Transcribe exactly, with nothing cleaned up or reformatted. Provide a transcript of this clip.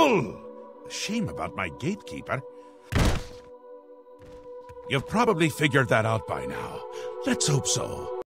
fool! Shame about my gatekeeper. You've probably figured that out by now. Let's hope so.